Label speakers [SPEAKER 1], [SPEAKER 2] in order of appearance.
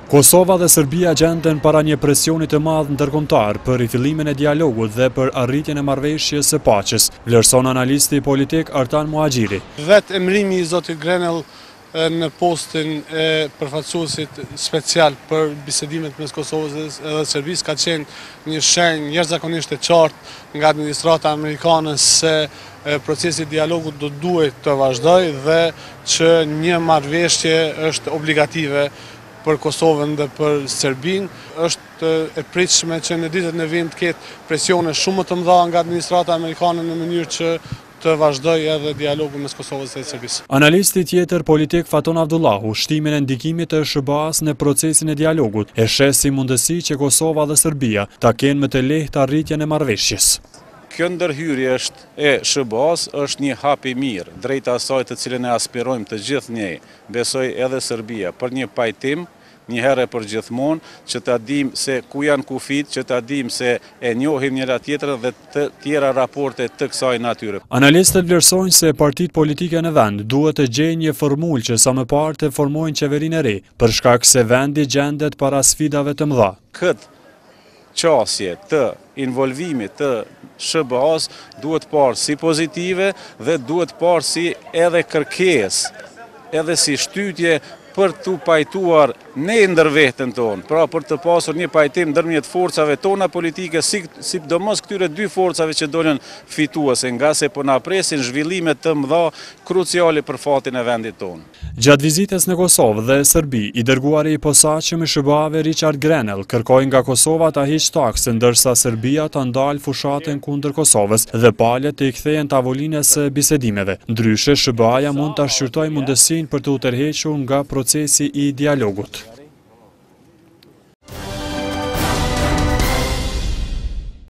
[SPEAKER 1] Kosova dhe Serbia gjenden para një presionit të madh ndërkombëtar për rifillimin e dialogut dhe për arritjen e marrëveshjes së paqes, vlerëson analisti politik Artan Muhaxhiri.
[SPEAKER 2] Vetë emrimi i zotit Grenell në postin e përfaqësuesit special për bisedimet mes Kosovës dhe Serbisë ka qenë një shenjë jashtëzakonisht e qartë nga administrata amerikane se procesi i dialogut do duhet të vazhdojë dhe që një marrëveshje është obligative për Kosovën dhe për Serbinë. Është e pritshme që në ditët në vijim të ketë presione shumë më të mëdha nga administrata amerikane në mënyrë që të vazhdojë edhe dialogu mes Kosovës dhe Serbisë.
[SPEAKER 1] Analisti tjetër politik Faton Abdullahu shtimin e ndikimit të SBA-s në procesin e dialogut e shes si mundësi që Kosova dhe Serbia ta kenë më të lehtë arritjen e marrëveshjes.
[SPEAKER 3] Kjo ndërhyrje e SBA-s është një hap i mirë, drejt asaj të cilën e aspirojmë të gjithë ne, besoj edhe Serbia, për një pajtim, një herë për gjithmonë, që ta dim se ku janë kufit, që ta dim se e njohim njëra tjetrën dhe të tjera raporte të kësaj natyre.
[SPEAKER 1] Analistët vlerësojnë se partitë politike në vend duhet të gjejnë një formulë që sa më parë të formojnë qeverinë e re, për shkak se vendi gjendet para sfidave të mëdha.
[SPEAKER 3] Këtë qasje të involvimit të SBA-s duhet parë si pozitive dhe duhet parë si edhe kërkesë, edhe si shtytje për të pajtuar ne ndër veten tonë, pra për të pasur një pajtim ndërmjet forcave tona politike, sidomos këtyre dy forcave që dolën fituese, nga se po na presin zhvillime të mëdha kruciale për fatin e vendit tonë.
[SPEAKER 1] Gjatë vizitës në Kosovë dhe Serbi, i dërguari i posaçëm i SBA-ve Richard Grenell kërkoi nga Kosova ta hiqë takse, ndërsa Serbia ta ndalë fushatën kundër Kosovës dhe palët të i kthejnë tavolinës së bisedimeve. Ndryshe, SBA-ja mund ta shqyrtojë mundësinë për të u tërhequr nga procesi i dialogut.